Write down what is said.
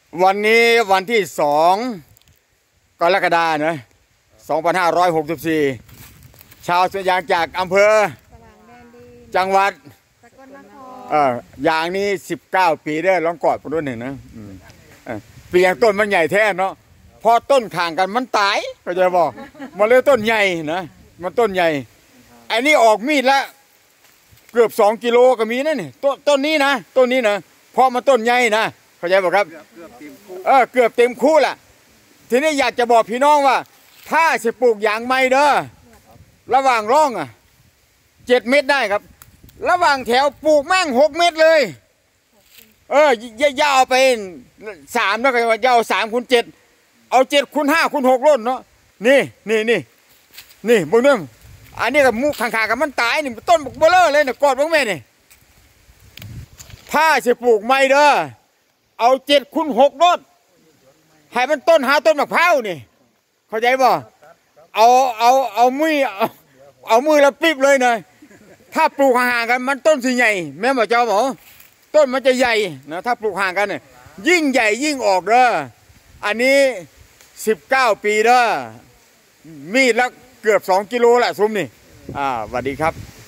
วันนี้วันที่2 กรกฎาคมนะ2564ชาวสวนยางจากอำเภอจังหวัดสกลนครอย่างนี้19 ปีได้ลองกอดกันด้วยหนึ่งนะเปลี่ยนต้นมันใหญ่แท้เนาะพอต้นข่างกันมันตายก็จะบอกมันเลยต้นใหญ่นะมันต้นใหญ่ไอ้นี่ออกมีดแล้วเกือบ2 กิโลก็มีนะนี่ต้นนี้นะต้นนี้นะเพราะมันต้นใหญ่นะเข้าใจป่ะครับเกือบเต็มคู่แหละทีนี้อยากจะบอกพี่น้องว่าถ้าจะปลูกอย่างไม่เด้อระหว่างร่อง7 เมตรได้ครับระหว่างแถวปลูกแม่ง6 เมตรเลยยาวไป3แล้วก็ยาว3 คูณ 7เอา7 คูณ 5 คูณ 6ร่นเนาะนี่บึงนึงอันนี้กับมุกข้างๆกับมันตายนี่ต้นบุกเบลอเลยเนี่ยกอดบ้างแม่นี่ถ้าจะปลูกไม่เด้อเอา7 คูณ 6ร่นให้มันต้นหาต้นมะพร้าวนี่เข้าใจป่ะเอามือแล้วปิ๊บเลยนะถ้าปลูกห่างๆกันมันต้นสิใหญ่แม่หมอเจ้าหมอต้นมันจะใหญ่นะถ้าปลูกห่างกันเนี่ยยิ่งใหญ่ยิ่งออกเด้ออันนี้19 ปีเด้อมีดแล้วเกือบ2 กิโลแหละซุ้มนี่สวัสดีครับ